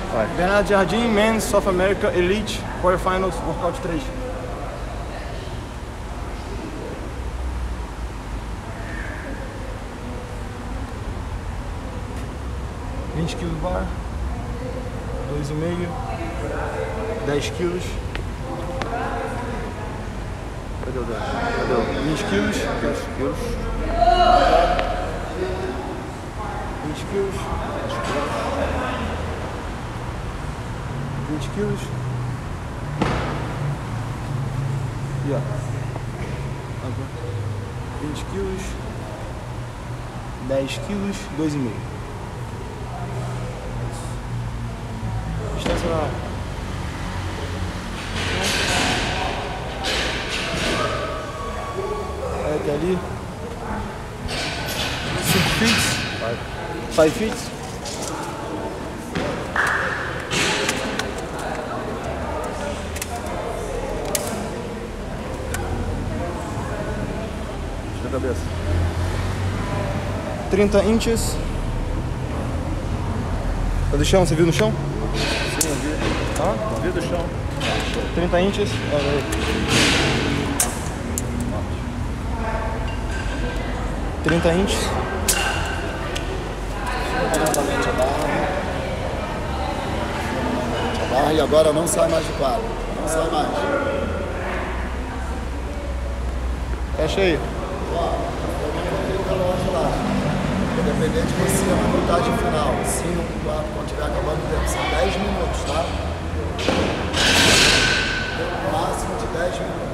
Vai. Bernardo Jardim, Men's South America Elite Quarterfinals, Workout 3. kg bar, 2,5, 10 kg. Cadê o 10? Cadê o 20 kg. 20 kg. 20 kg. 20 kg. E ó. Agora. 20 kg. 10 kg, 2,5. Distância na... até ali. 5 feet. 5 feet. Tira a cabeça. 30 inches. Tá do chão? Você viu no chão? Sim, eu vi. Ah? Eu vi do chão. 30 inches. Olha aí. 30 inches. Novamente a barra. E agora não sai mais do quadro. Não sai mais. Fecha aí. Ó, eu não coloquei o relógio lá. Vai depender de você na contagem final. 5, 4, quando estiver acabando o tempo. São 10 minutos, tá? No máximo de 10 minutos.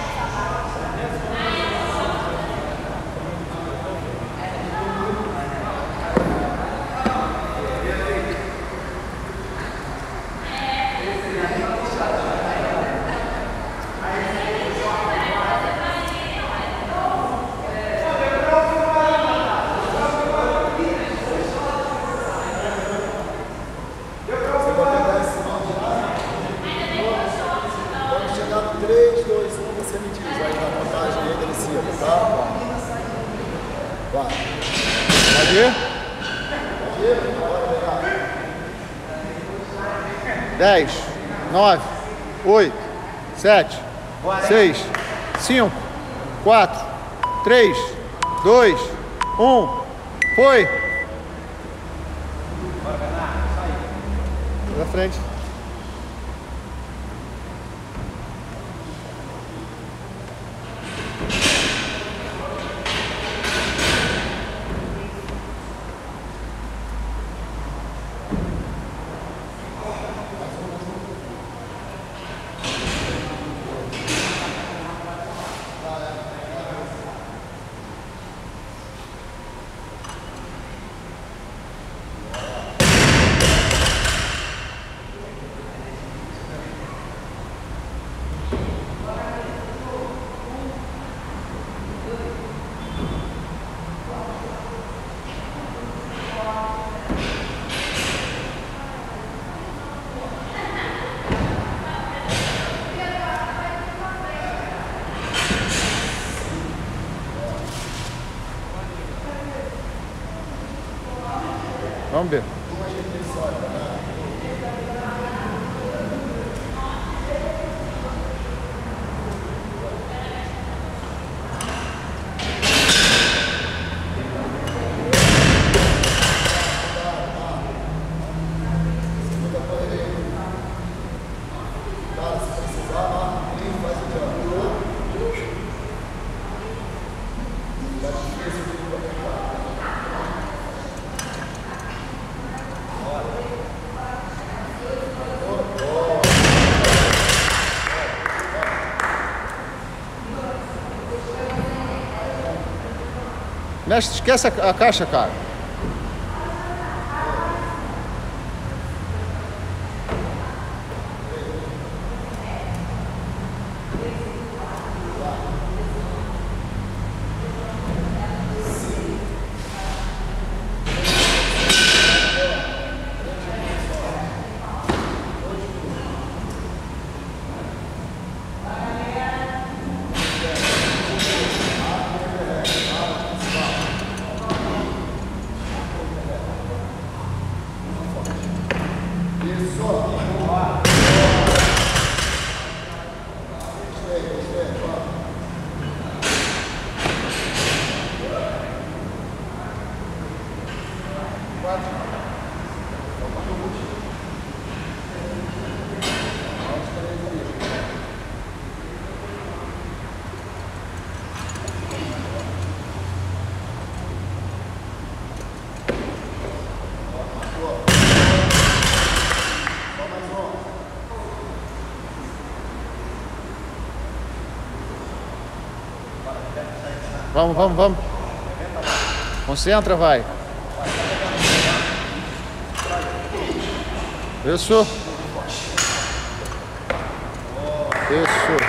Pode ir? 10, 9, 8, 7, 6, 5, 4, 3, 2, 1. Foi! Pra frente. Vamos ver. Mestre, esquece a caixa, cara. Vamos, vamos, vamos. Concentra, vai. Isso. Isso.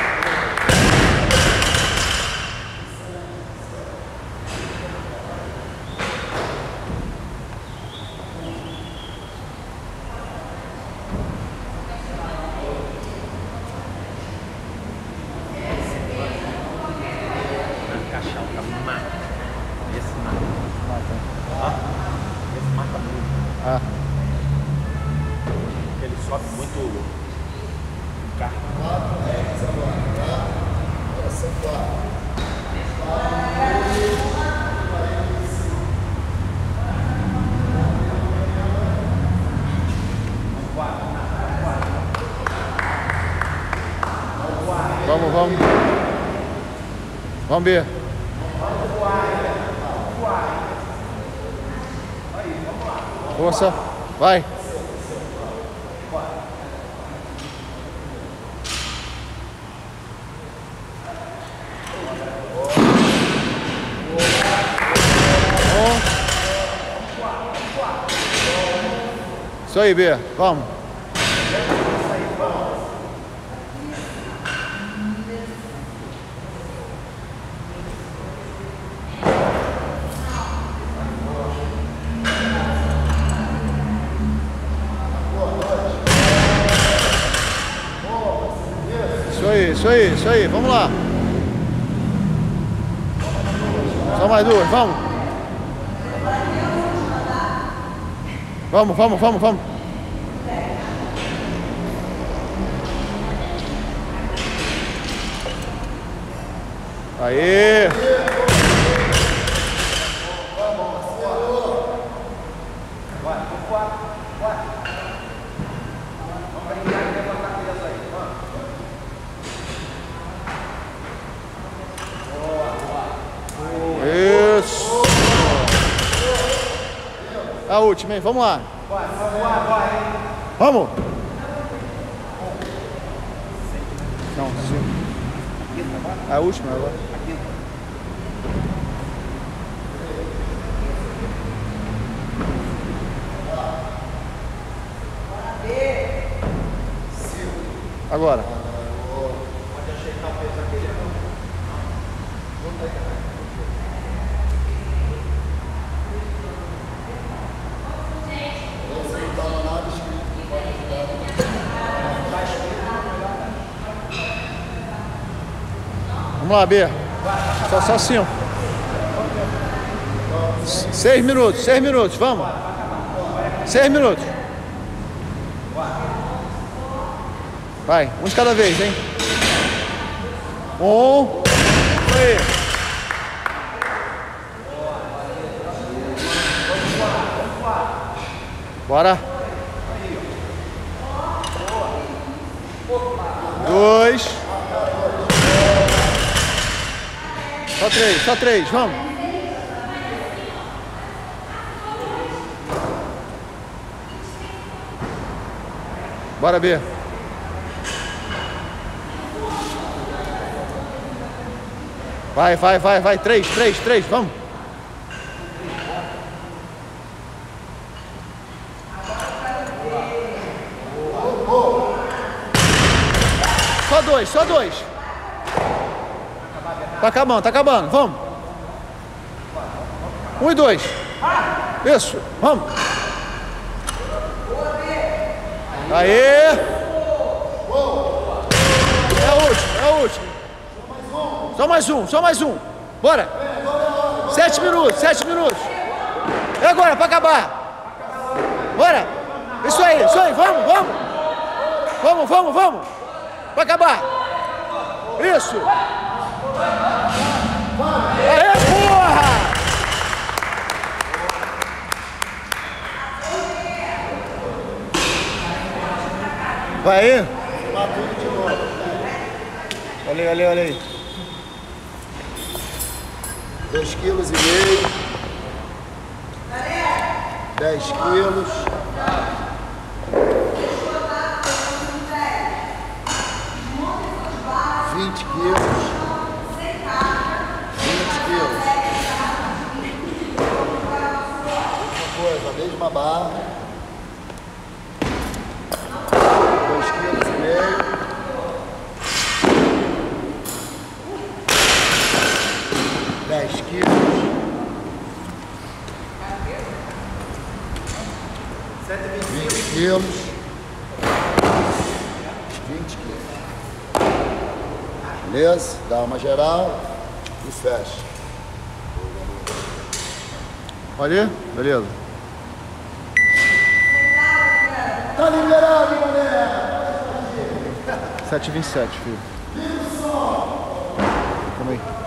Ah. Ele sofre muito o carro. Agora são 4. Vamos, vamos. Vamos ver. Força. Vai. Isso aí, Bia. Vamos. Isso aí, isso aí. Vamos lá. Só mais duas, vamos. Vamos, vamos, vamos, vamos. Aê! Isso! A última, hein? Vamos lá. Vamos! Não, sim. A última agora. Agora. Vamos lá, B. Só 5. 6 minutos, 6 minutos, vamos. 6 minutos. Vai, um de cada vez, hein? Aí. Bora. 2. Só três, vamos. Bora, B. Vai. 3, vamos. Só dois. Tá acabando, vamos. 1 e 2. Isso, vamos. Aê! É o último. Só mais um. Bora. 7 minutos. E agora, pra acabar? Bora. Isso aí, vamos. Pra acabar. Isso. Aê, porra! Vai aí. Olha aí. 2,5 kg. 10 quilos. 20 quilos. 20 quilos. quilos. 20 quilos. Beleza? Dá uma geral e fecha. Ali? Beleza. Tá liberado, mané! 7h27, filho. Calma aí.